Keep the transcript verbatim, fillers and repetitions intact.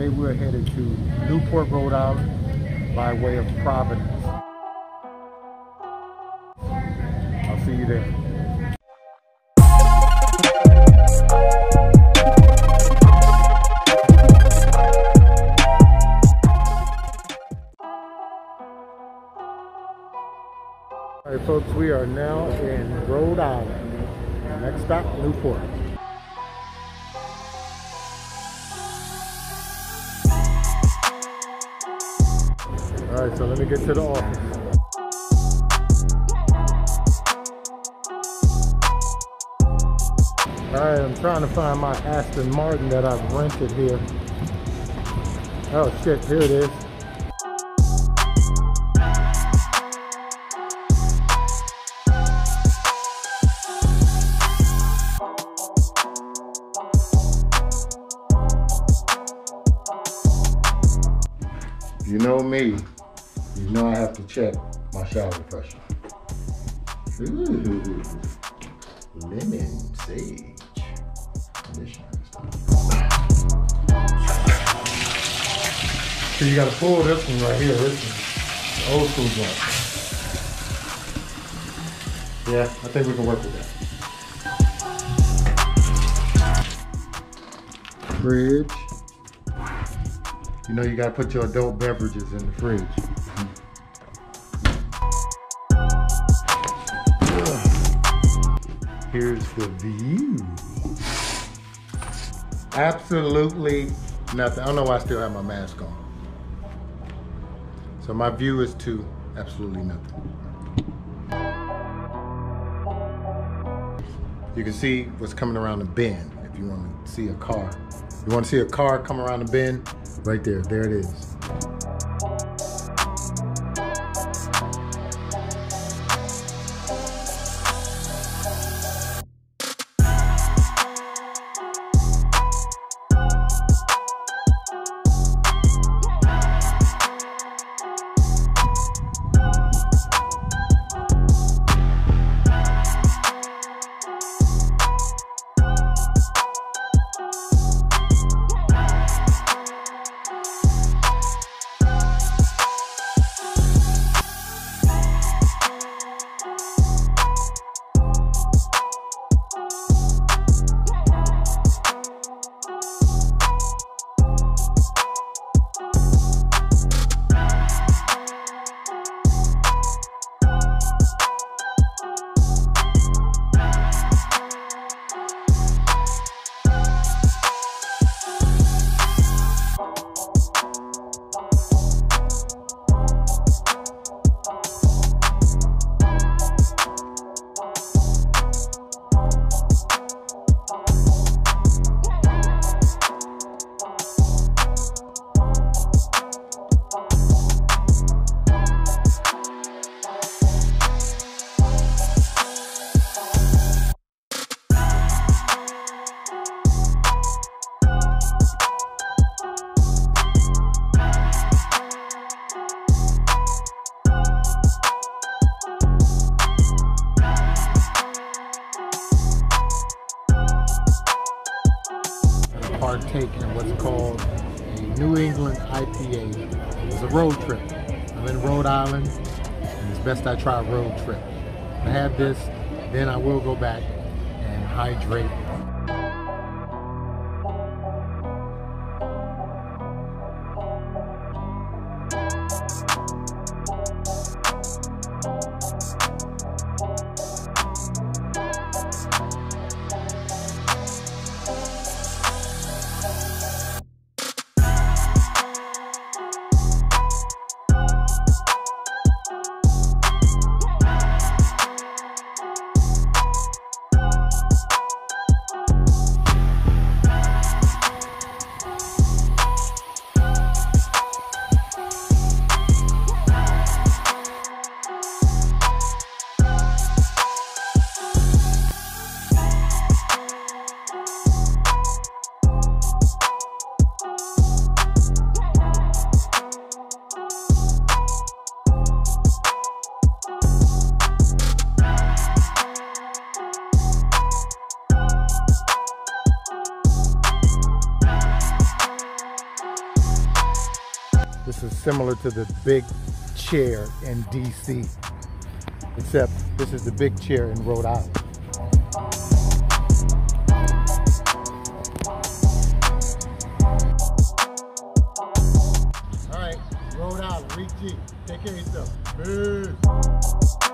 today we're headed to Newport, Rhode Island by way of Providence. I'll see you there. All right, folks, we are now in Rhode Island. Next stop, Newport. All right, so let me get to the office. All right, I'm trying to find my Aston Martin that I've rented here. Oh shit, here it is. You know me, you know I have to check my shower pressure. Ooh, lemon sage conditioner. So you gotta pull this one right here, this one, the old school joint. Yeah, I think we can work with that. Fridge. You know you gotta put your adult beverages in the fridge. Here's the view. Absolutely nothing. I don't know why I still have my mask on. So my view is to absolutely nothing. You can see what's coming around the bend if you want to see a car. You want to see a car come around the bend? Right there, there it is. Partake in what's called a New England I P A. It's a road trip. I'm in Rhode Island, and it's best I try a road trip. I have this, then I will go back and hydrate. This is similar to the big chair in D C, except this is the big chair in Rhode Island. All right, Rhode Island, ReekG. Take care of yourself. Peace.